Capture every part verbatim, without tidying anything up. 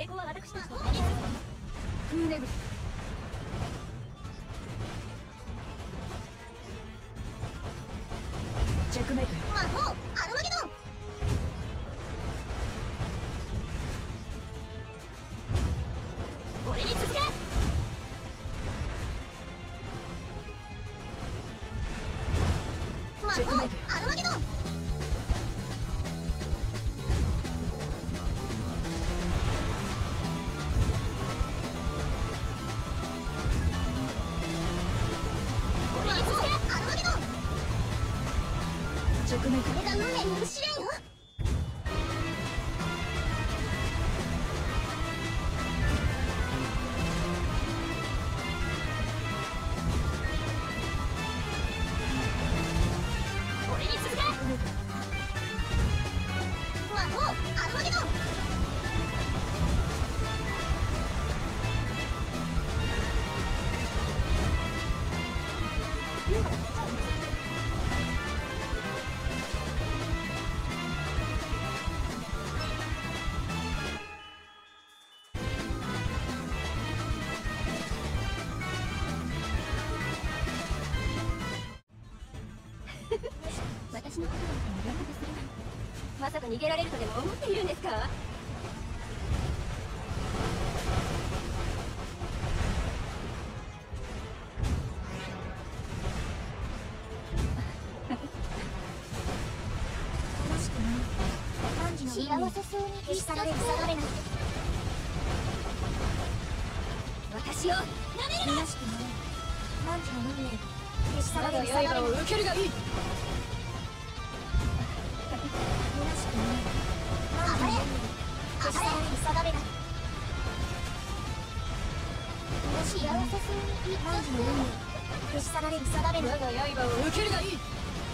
成功は私たちの手にある。 風ネブチェックメイト。 魔法アルマゲドン。 俺に続け。 魔法アルマゲドン。 チェックメイト。 これが運命による試練よ。 俺に続け。 魔法アルマゲドン。 私のことなんて無力でするなんて、まさか逃げられるとでも思っているんですか？ 幸せそうに消し去られる定めなんて。 私をなめるな。 虚しくない汝の運命消し去我がられる定め刃を受けるがいい。 虚しくない汝の運命消し去られる定めだ。幸せそうに汝の運命消し去られる定めだ。 我が刃を受けるがいい。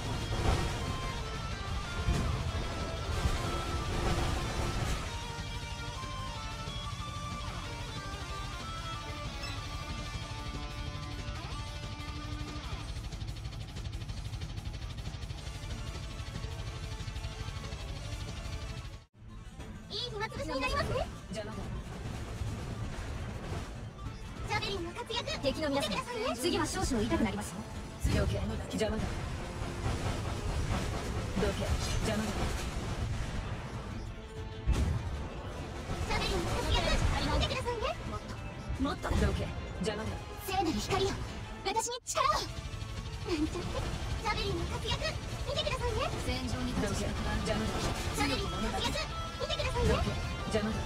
いい暇つぶしになりますね。 邪魔だ。 ジャベリンの活躍敵の皆さん、次は少々痛くなりますよ。 どけ。邪魔だ。どけ。邪魔だ。 ジャベリンの活躍見てくださいね。 もっとだ。 どけ。邪魔だ。 聖なる光よ私に力を。なんちゃってジャベリンの活躍見てくださいね。 戦場にどけ。 立つ邪魔だ。 ジャベリンの活躍見てくださいね。 どけ。邪魔だ。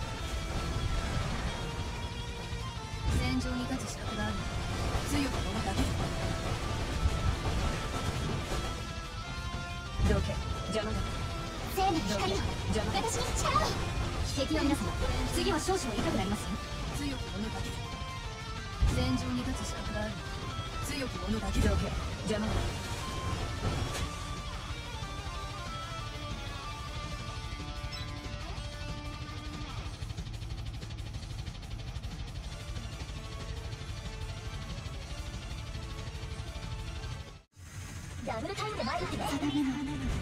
戦場に立つ資格がある。 強く者だけだ。どけ。邪魔だ。 聖なる光よ邪魔だ。 私に力を。 敵の皆様、次は少々痛くなりますよ。 強く者だけだ。 戦場に立つ資格がある。 強く者だけだ。どけ。邪魔だ。 ダブルタイムで参ってね。定めの花に見えるね。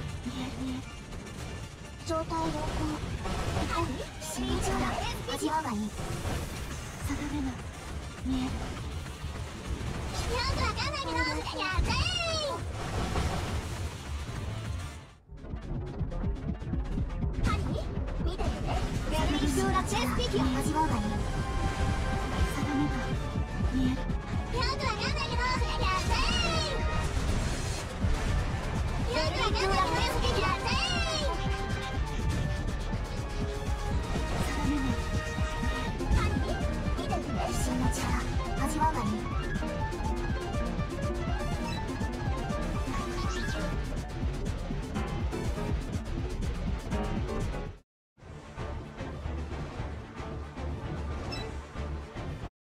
状態良好。はい新日だ味わうがいい。定めの見える。よくわかんないけどやっちゃえ。ハリー見ててね。やる必要なチェスティキを味わうがいい。定めが見える。よくわかんないけどやっちゃえ。よくわかんないけどやっちゃえ。定めのハリー見ててね。一瞬の力味わうがいい。